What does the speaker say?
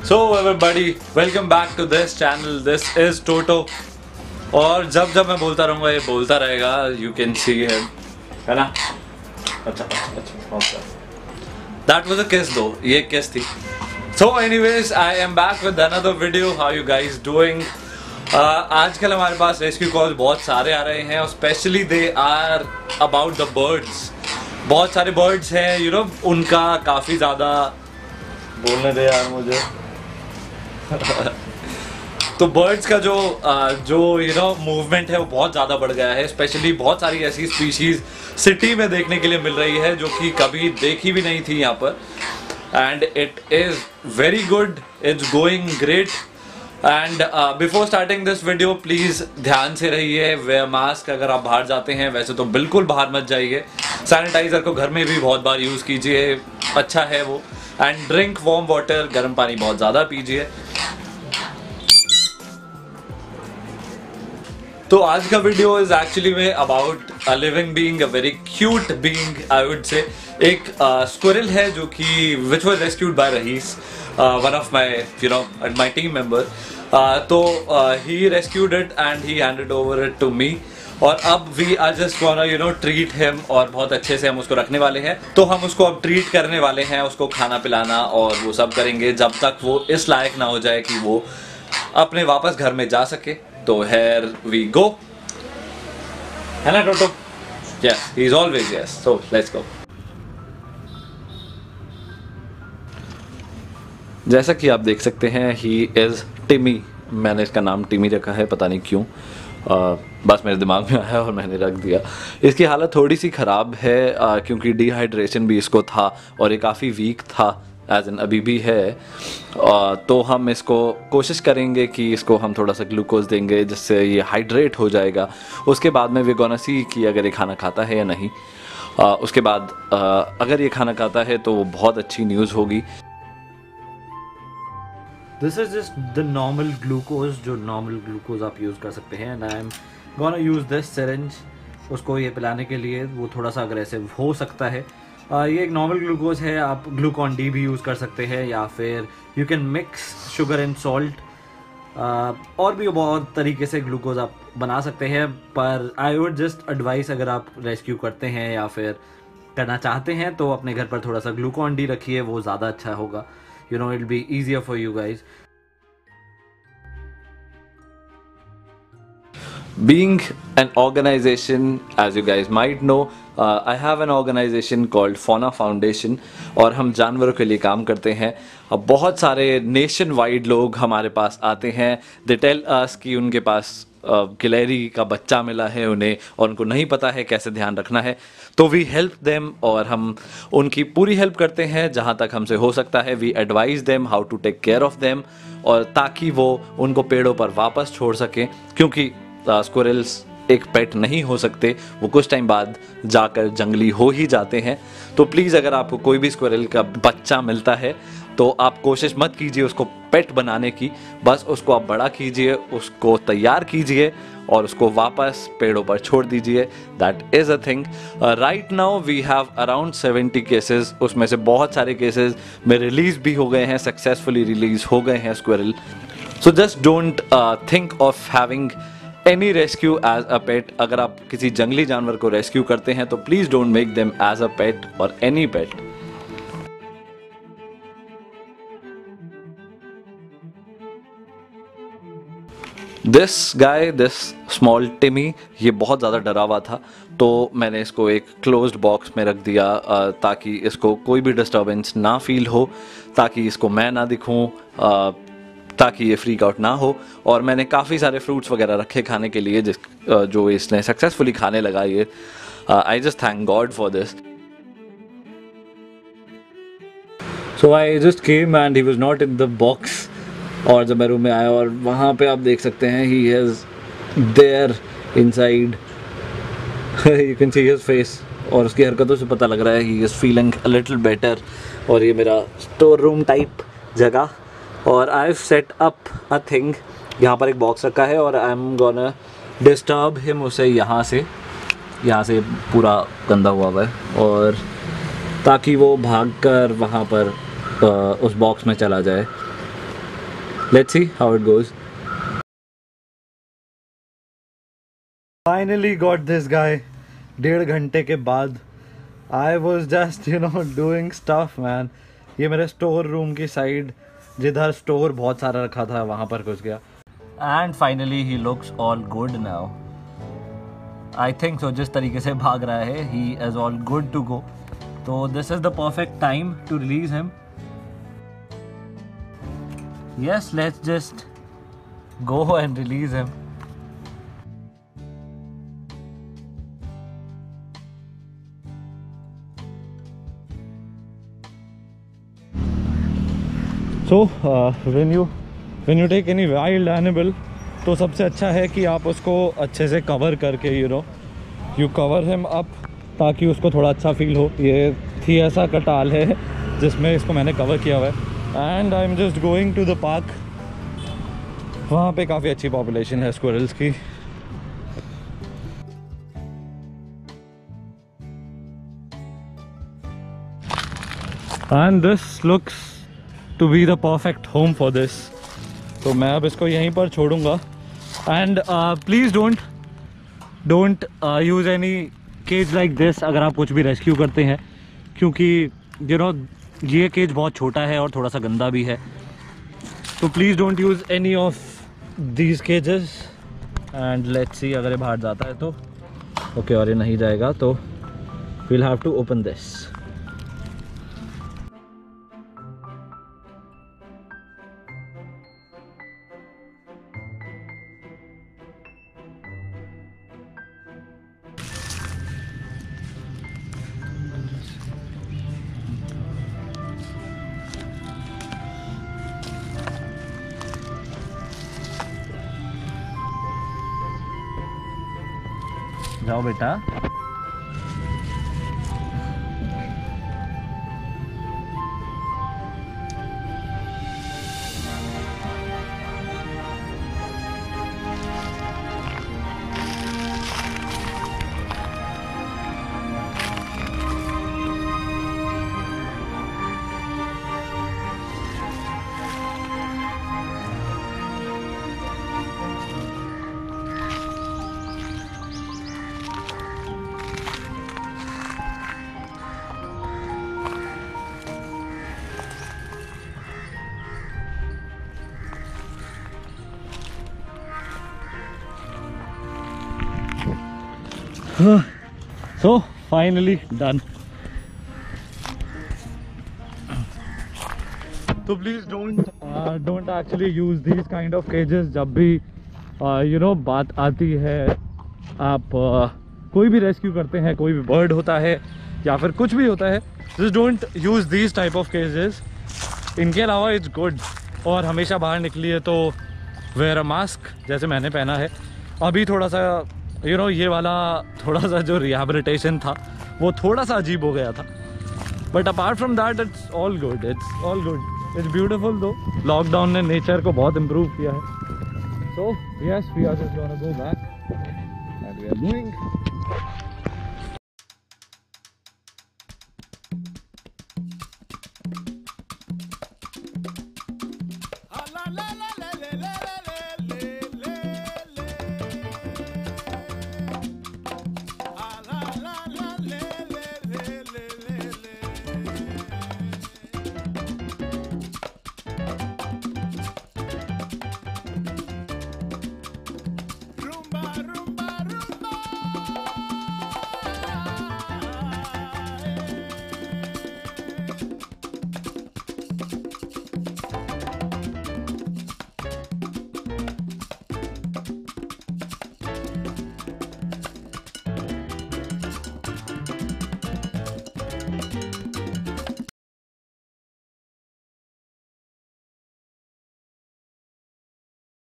So everybody, welcome back to this channel. This is Toto. और जब मैं बोलता रहूँगा ये बोलता रहेगा. You can see him, है ना? अच्छा. That was a kiss though. ये kiss थी. So anyways, I am back with another video. How you guys doing? आजकल हमारे पास रेस्क्यू कॉल्स बहुत सारे आ रहे हैं और specially they are about the birds. बहुत सारे बर्ड्स हैं, यू नो, उनका काफ़ी ज़्यादा बोलने दे यार मुझे. तो बर्ड्स का जो यू नो मूवमेंट है वो बहुत ज़्यादा बढ़ गया है. स्पेशली बहुत सारी ऐसी स्पीशीज़ सिटी में देखने के लिए मिल रही है जो कि कभी देखी भी नहीं थी यहाँ पर. And it is very good, it's going great. And before starting this video please ध्यान से रहिए, वेयर मास्क. अगर आप बाहर जाते हैं, वैसे तो बिल्कुल बाहर मत जाइए. सैनिटाइज़र को घर में भी बहुत बार यूज़ कीजिए, अच्छा है वो. एंड ड्रिंक वार्म वाटर, गर्म पानी बहुत ज़्यादा पीजिए. तो आज का वीडियो इज एक्चुअली में about a living being, a very cute being I would say. एक स्क्विरल है जो कि which was rescued by Rahees, one of my you know my team member. तो he rescued it and he handed over it to me. और अब we are just gonna you know treat him, और बहुत अच्छे से हम उसको रखने वाले हैं. तो हम उसको अब ट्रीट करने वाले हैं, उसको खाना पिलाना और वो सब करेंगे जब तक वो इस लायक ना हो जाए कि वो अपने वापस घर में जा सके. तो here we go, है ना टोटो? Yes, he is always yes. So let's go. जैसा कि आप देख सकते हैं, he is Timmy. मैंने इसका नाम टिमी रखा है, पता नहीं क्यों, बस मेरे दिमाग में आया और मैंने रख दिया. इसकी हालत थोड़ी सी ख़राब है क्योंकि डिहाइड्रेशन भी इसको था और ये काफ़ी वीक था, एज इन अभी भी है. तो हम इसको कोशिश करेंगे कि इसको हम थोड़ा सा ग्लूकोज देंगे जिससे ये हाइड्रेट हो जाएगा. उसके बाद में वी गोना सी कि अगर ये खाना खाता है या नहीं. उसके बाद अगर ये खाना खाता है तो वो बहुत अच्छी न्यूज़ होगी. This is just the normal glucose, जो नॉर्मल ग्लूकोज आप यूज़ कर सकते हैं. And I am gonna use this syringe उसको ये पिलाने के लिए. वो थोड़ा सा अग्रेसिव हो सकता है. ये एक नॉर्मल ग्लूकोज है. आप ग्लूकॉन डी भी यूज़ कर सकते हैं या फिर you can mix sugar and salt. और भी बहुत तरीके से ग्लूकोज आप बना सकते हैं. पर आई वुड जस्ट एडवाइस, अगर आप रेस्क्यू करते हैं या फिर करना चाहते हैं तो अपने घर पर थोड़ा सा ग्लूकॉन डी रखिए, वो ज़्यादा अच्छा होगा. You know, it will be easier for you guys. Being an organization, as you guys might know, I have an organization called Fauna Foundation, और हम जानवरों के लिए काम करते हैं. अब बहुत सारे नेशन वाइड लोग हमारे पास आते हैं. दे टेल अस कि उनके पास गिलहरी का बच्चा मिला है उन्हें और उनको नहीं पता है कैसे ध्यान रखना है. तो वी हेल्प देम और हम उनकी पूरी हेल्प करते हैं जहाँ तक हमसे हो सकता है. We advise them how to take care of them, और ताकि वो उनको पेड़ों पर वापस छोड़ सकें. क्योंकि स्क्विरल्स एक पेट नहीं हो सकते, वो कुछ टाइम बाद जाकर जंगली हो ही जाते हैं. तो प्लीज़, अगर आपको कोई भी स्क्विरल का बच्चा मिलता है तो आप कोशिश मत कीजिए उसको पेट बनाने की. बस उसको आप बड़ा कीजिए, उसको तैयार कीजिए और उसको वापस पेड़ों पर छोड़ दीजिए. That is a thing. Right now we have around 70 cases. उसमें से बहुत सारे केसेस में रिलीज़ भी हो गए हैं, सक्सेसफुली रिलीज़ हो गए हैं squirrel. So just don't think of having any rescue as a pet. अगर आप किसी जंगली जानवर को रेस्क्यू करते हैं तो please don't make them as a pet और any pet. This guy, this small Timmy, ये बहुत ज़्यादा डरा हुआ था. तो मैंने इसको एक क्लोज्ड बॉक्स में रख दिया ताकि इसको कोई भी डिस्टर्बेंस ना फील हो, ताकि इसको मैं ना दिखूं, ताकि ये फ्रीक आउट ना हो. और मैंने काफ़ी सारे फ्रूट्स वगैरह रखे खाने के लिए जो इसने सक्सेसफुली खाने लगा. ये I just thank god for this. So I just came and he was not in the box. और जब मैं रूम में आया और वहाँ पे आप देख सकते हैं he is there inside. You can see his face, और उसकी हरकतों से पता लग रहा है he is feeling a little better. और ये मेरा स्टोर रूम टाइप जगह, और I have set up a thing. यहाँ पर एक बॉक्स रखा है और I am gonna disturb him. उसे यहाँ से पूरा गंदा हुआ है, और ताकि वो भागकर वहाँ पर उस बॉक्स में चला जाए. Let's see how it goes. Finally got this guy. 1.5 घंटे के बाद I was just doing stuff man. ये मेरे स्टोर रूम की साइड जिधर स्टोर बहुत सारा रखा था वहाँ पर घुस गया. And finally he looks all good now. I think so. जिस तरीके से भाग रहा है he is all good to go. So this is the perfect time to release him. Yes, let's just go and release him. So when you take any wild animal, तो सबसे अच्छा है कि आप उसको अच्छे से कवर करके you cover him up ताकि उसको थोड़ा अच्छा फील हो. ये थी ऐसा कटाल है जिसमें इसको मैंने कवर किया हुआ है. And I am just going to the park. वहाँ पे काफ़ी अच्छी पॉपुलेशन है स्क्विरल्स की. And this looks to be the perfect home for this. तो मैं अब इसको यहीं पर छोड़ूंगा. And please don't use any cage like this अगर आप कुछ भी रेस्क्यू करते हैं, क्योंकि ये केज बहुत छोटा है और थोड़ा सा गंदा भी है. तो please don't use any of these cages. And let's see अगर ये बाहर जाता है तो ओके, और ये नहीं जाएगा तो we'll have to open this. जाओ बेटा. So finally done. So please don't actually use these kind of cages जब भी बात आती है. आप कोई भी रेस्क्यू करते हैं, कोई भी बर्ड होता है या फिर कुछ भी होता है, just don't use these type of cages. इनके अलावा it's good. और हमेशा बाहर निकलिए तो wear a mask जैसे मैंने पहना है. अभी थोड़ा सा ये वाला थोड़ा सा जो रिहैबिलिटेशन था वो थोड़ा सा अजीब हो गया था. But apart from that it's all good. It's beautiful. Though lockdown ने नेचर को बहुत इम्प्रूव किया है. So yes, we are just gonna go back and we are going